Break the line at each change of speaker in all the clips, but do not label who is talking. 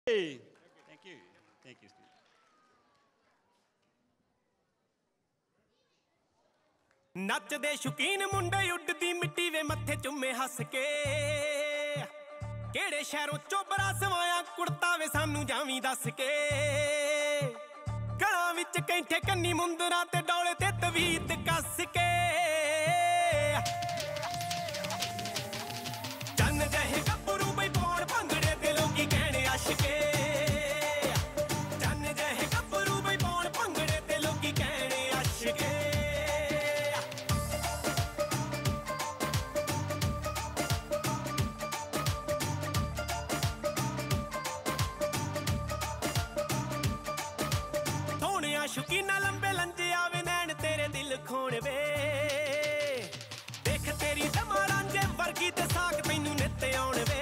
Thank you. Thank you, Steve.
ਨੱਚਦੇ ਸ਼ੁਕੀਨ ਮੁੰਡੇ ਉੱਡਦੀ ਮਿੱਟੀ ਵੇ ਮੱਥੇ ਚੁੰਮੇ ਹੱਸ ਕੇ ਕਿਹੜੇ ਸ਼ਹਿਰੋਂ ਚੋਬਰਾ ਸਵਾਇਆ ਕੁੜਤਾ ਵੇ ਸਾਨੂੰ ਜਾਵੀਂ ਦੱਸ ਕੇ ਗਲਾਂ ਵਿੱਚ ਕੈਂਠੇ ਕੰਨੀ ਮੁੰਦਰਾ ਤੇ ਡੋਲੇ ਤੇ ਤਵੀਤ ਕੱਸ ਕੇ ਚੰਨ ਜਿਹੇ ਗੱਭਰੂ ਬਈ ਪਾਉਣ ਭੰਗੜੇ ਤੇ ਲੋਕੀ ਕਹਿਣੇ ਆਸ਼ਕੇ ਚੰਨ ਜਿਹੇ ਗੱਭਰੂ ਬਈ ਪਾਉਣ ਭੰਗੜੇ ਤੇ ਲੋਕੀ ਕਹਿਣੇ ਆਸ਼ਕੇ ਸ਼ੁਕੀਨਾ ਲੰਬੇ ਲੰਜੇ ਆਵੇ ਨੈਣ ਤੇਰੇ ਦਿਲ ਖੋਣ ਵੇ ਦੇਖ ਤੇਰੀ ਜਮਾ ਰਾਂਝੇ ਵਰਗੀ ਤੇ ਸਾਕ ਤੈਨੂੰ ਨਿੱਤ ਆਉਣ ਵੇ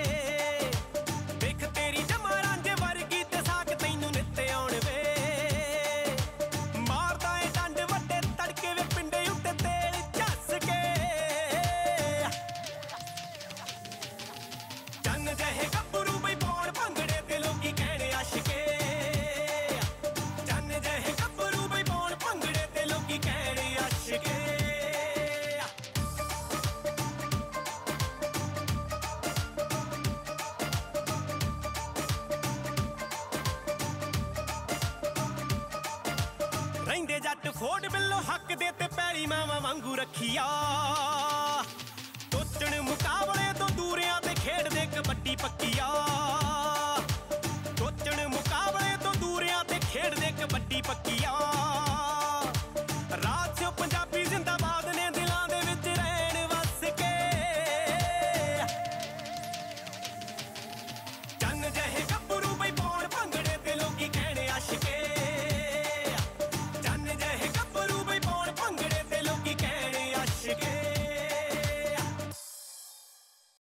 ਦੇਖ ਤੇਰੀ ਜਮਾ ਰਾਂਝੇ ਵਰਗੀ ਤੇ ਸਾਕ ਤੈਨੂੰ ਨਿੱਤ ਆਉਣ ਵੇ ਮਾਰਦਾ ਏ ਡੰਡ ਵੱਡੇ ਤੜਕੇ ਵੇ ਪਿੰਡੇ ਉੱਤੇ ਤੇਲ ਝੱਸ ਕੇ ਚੰਨ ਜਿਹੇ ਗੱਭਰੂ ਬਈ ਪਾਉਣ ਭੰਗੜੇ ਤੇ ਲੋਕੀ ਕਹਿਣੇ ਆਸ਼ਕੇ ਰਹਿੰਦੇ ਜੱਟ ਫੋੜ ਬਿੱਲੋ ਹੱਕ ਦੇ ਤੇ ਪੈਰੀ ਮਾਵਾਂ ਵਾਂਗੂ ਰੱਖੀਆ ਟੋਚਣ ਮੁਕਾਬਲੇ ਤੋਂ ਦੂਰਿਆਂ ਤੇ ਖੇਡਦੇ ਕਬੱਡੀ ਪੱਕੀਆ